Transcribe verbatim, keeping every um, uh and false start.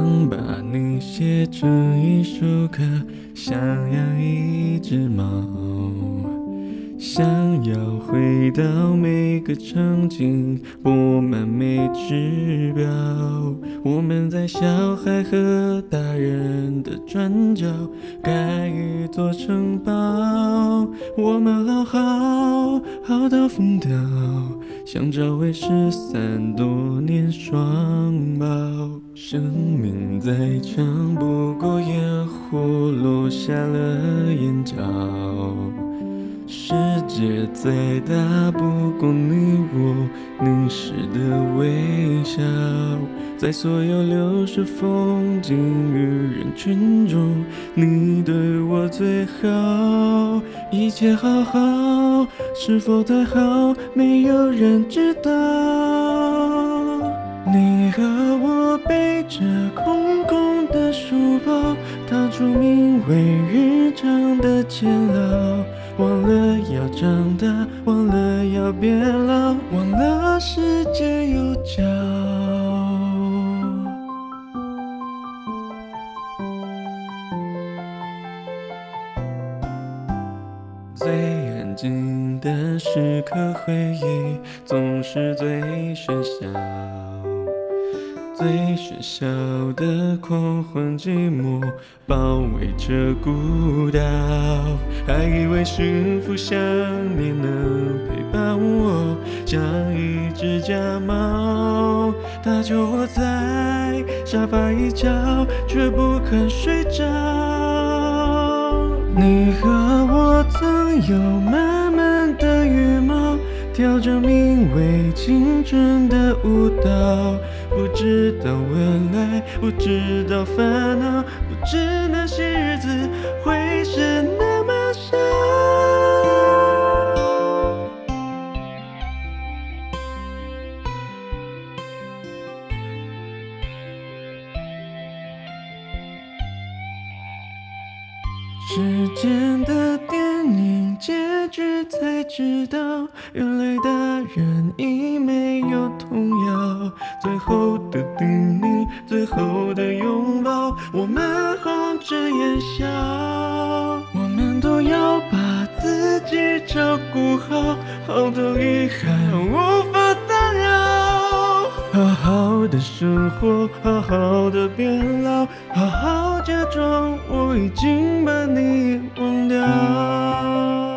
想把你写成一首歌，想养一只猫，想要回到每个场景，播满每只表。我们在小孩和大人的转角，盖一座城堡。我们好好好到疯掉，想找回失散多年双胞。生命再长，不过烟火落下了眼角。世界再大，不过你我凝视的微笑。在所有流逝风景与人群中，你对我最好。一切好好，是否太好，没有人知道。你和我背着空空的书包，踏出名为日常的监牢。忘了要长大，忘了要变老，忘了世界有脚。最安静的时刻，回忆总是最喧嚣。最喧嚣的狂欢寂寞，包围着孤岛。还以为幸福想念能陪伴我，像一只假猫。它就窝在沙发一角，却不肯睡着。你和我曾有满满的羽毛，跳着名为青春的舞蹈。不知道未来，不知道烦恼，不知那些日子会是那么少。时间的电影结局才知道，原来大人已没有童谣。最后的叮咛，最后的拥抱，我们红着眼笑。我们都要把自己照顾好，好多遗憾无法打扰。好好的生活，好好的变老，好好假装我已经把你忘掉。